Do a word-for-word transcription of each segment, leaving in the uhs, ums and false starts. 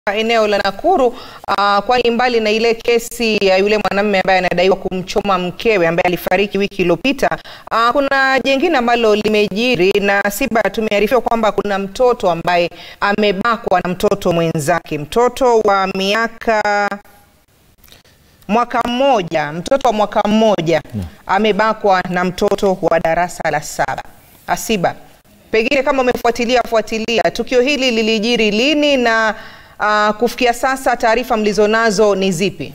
eneo la Nakuru, uh, kwani mbali na ile kesi ya yule mwanamume ambaye anadaiwa kumchoma mkewe ambaye alifariki wiki iliyopita, uh, kuna jingine ambalo limejiri na Siba tumearifiwa kwamba kuna mtoto ambaye amebakwa na mtoto mwenzake, mtoto wa miaka mwaka mmoja, mtoto wa mwaka mmoja no. amebakwa na mtoto wa darasa la saba. Asiba, pengine kama umefuatilia fuatilia tukio hili lilijiri lini na Uh, kufikia sasa taarifa mlizonazo ni zipi?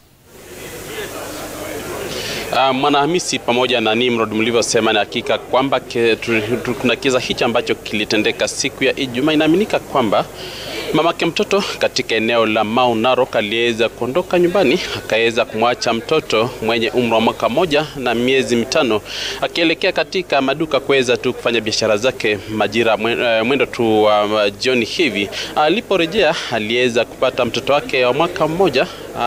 Uh, Mwanahamisi pamoja na Nimrod mlivyosema, na hakika kwamba kuna kisa hicho ambacho kilitendeka siku ya Ijumaa. Inaaminika kwamba mamake mtoto katika eneo la Mau Narok aliweza kuondoka nyumbani, akaweza kumwacha mtoto mwenye umri wa mwaka moja na miezi mitano akielekea katika maduka kuweza tu kufanya biashara zake majira mwendo tu wa uh, jioni hivi. Aliporejea aliweza kupata mtoto wake wa mwaka mmoja,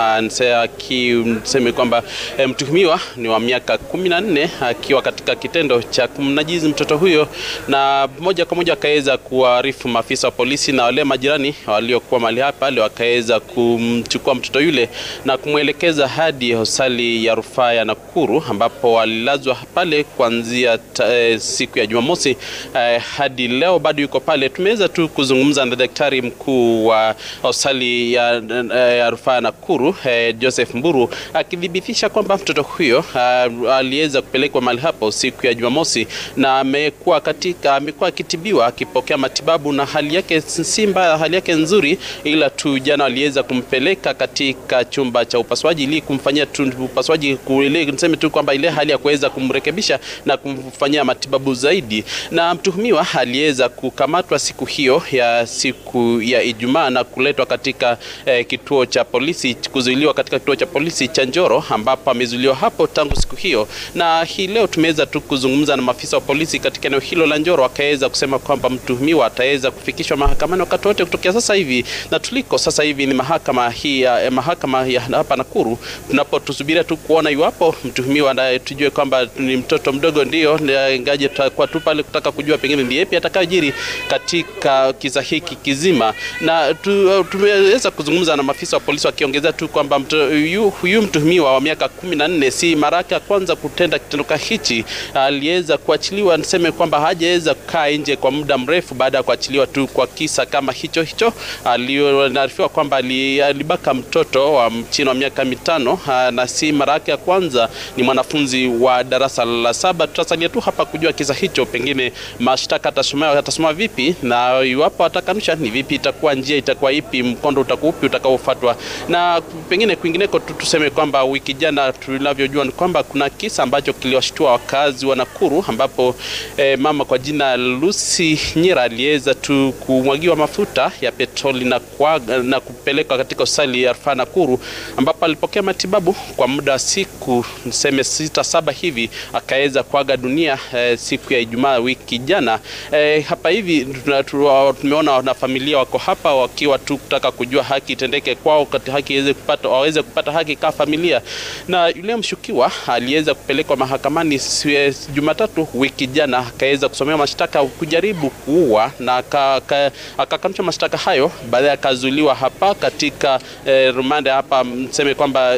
akisema kwamba eh, mtuhumiwa ni wa miaka kumi na nne akiwa katika kitendo cha kumnajizi mtoto huyo, na moja kwa moja akaweza kuarifu maafisa wa polisi na wale majirani waliokuwa mahali hapa, leo akaweza kumchukua mtoto yule na kumwelekeza hadi hospitali ya rufaa ya Nakuru, ambapo alilazwa pale kuanzia eh, siku ya Jumamosi eh, hadi leo bado yuko pale. Tumeweza tu kuzungumza na daktari mkuu wa hospitali ya, eh, ya rufaa ya Nakuru, eh, Joseph Mburu, akidhibitisha kwamba mtoto huyo uh, aliweza kupelekwa mahali hapo siku ya Jumamosi na amekuwa katika amekuwa akitibiwa akipokea matibabu na hali yake si mbaya, hali yake nzuri, ila tu jana aliweza kumpeleka katika chumba cha upasuaji ili kumfanyia upasuaji, kuile niseme tu kwamba ile hali ya kuweza kumrekebisha na kumfanyia matibabu zaidi. Na mtuhumiwa aliweza kukamatwa siku hiyo ya siku ya Ijumaa na kuletwa katika eh, kituo cha polisi, kuzuiliwa katika kituo cha polisi cha Njoro, ambapo amezuiliwa hapo tangu siku hiyo. Na hii leo tumeweza tu kuzungumza na maafisa wa polisi katika eneo hilo la Njoro, akaweza kusema kwamba mtuhumiwa ataweza kufikishwa mahakamani wakati wote kutokea sasa hivi, na tuliko sasa hivi ni mahakama hii ya mahakama ya hapa Nakuru, tunapotusubiria tu kuona iwapo mtuhumiwa ndiye, tujue kwamba ni mtoto mdogo ndio, ingaje tutakuwa tu pale kutaka kujua pengine ndiye yapi atakayojiri katika kisa hiki kizima. Na tu, tumeweza kuzungumza na maafisa wa polisi wakiongeza tu kwamba huyu mtuhumiwa wa miaka kumi na nne si mara yake ya kwanza kutenda kitendo hichi. Aliweza kuachiliwa, niseme kwamba hajaweza kukaa nje kwa muda mrefu baada ya kuachiliwa tu kwa kisa kama hicho hicho. Aliarifiwa kwamba alibaka mtoto wa chini wa miaka mitano na si mara yake ya kwanza, ni mwanafunzi wa darasa la saba. Tutasalia tu hapa kujua kisa hicho, pengine mashtaka atasomewa atasoma vipi, na iwapo atakanusha ni vipi, itakuwa njia itakuwa ipi, mkondo utakuwa upi utakaofuatwa. Na pengine kwingineko tuseme kwamba wiki jana tunavyojua ni kwamba kuna kisa ambacho kiliwashtua wakazi wa Nakuru, ambapo eh, mama kwa jina Lucy Nyira aliweza tu kumwagiwa mafuta ya petroli na, na kupelekwa katika hospitali ya rufaa Nakuru, ambapo alipokea matibabu kwa muda wa siku niseme sita saba hivi, akaweza kuaga dunia eh, siku ya Ijumaa wiki jana. Eh, hapa hivi tumeona na familia wako hapa wakiwa tu kutaka kujua haki itendeke kwao, kati haki iweze kupata waweze kupata haki kama familia. Na yule mshukiwa aliweza kupelekwa mahakamani Jumatatu wiki jana, akaweza kusomewa mashtaka kujaribu kuua na akakanusha mashtaka hayo, baadaye akazuiliwa hapa katika eh, rumande hapa, mseme kwamba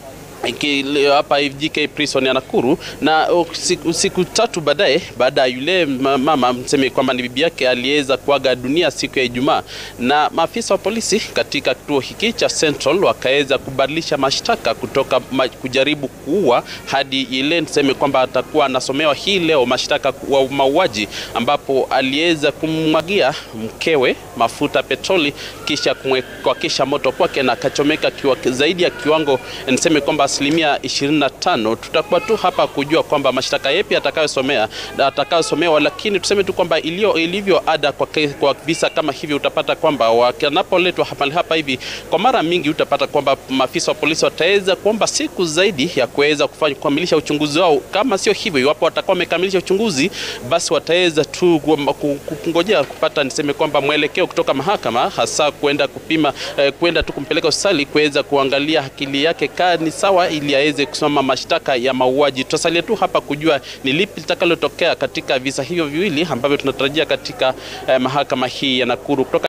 hapa G K prison ya Nakuru. Na siku, siku tatu baadaye, baada yule mama mseme kwamba ni bibi yake aliweza kuaga dunia siku ya Ijumaa, na maafisa wa polisi katika kituo hiki cha Central wakaweza kubadilisha mashtaka kutoka ma, kujaribu kuua hadi ile niseme kwamba atakuwa anasomewa hii leo mashtaka wa mauaji, ambapo aliweza kumwagia mkewe mafuta petroli kisha kumwekea moto kwake na akachomeka kiwa zaidi ya kiwango niseme kwamba asilimia ishirini na tano. Tutakuwa tu hapa kujua kwamba mashtaka yapi atakayosomea na atakayosomewa, lakini tuseme tu kwamba ilio ilivyo ada kwa, kwa visa kama hivi, utapata kwamba wanapoletwa hapa hapa hivi kwa mara mingi utapata kwamba maafisa wa polisi wataweza kuomba siku zaidi ya kuweza kufanya kukamilisha uchunguzi wao. Kama sio hivyo, iwapo watakuwa wamekamilisha uchunguzi, basi wataweza tu kungojea kupata niseme kwamba mwelekeo kutoka mahakama, hasa kwenda kupima eh, kwenda tu kumpeleka hospitali kuweza kuangalia akili yake kani sawa, ili aweze kusoma mashtaka ya mauaji. Tutasalia tu hapa kujua ni lipi litakalotokea katika visa hivyo viwili ambavyo tunatarajia katika eh, mahakama hii ya Nakuru. Kutoka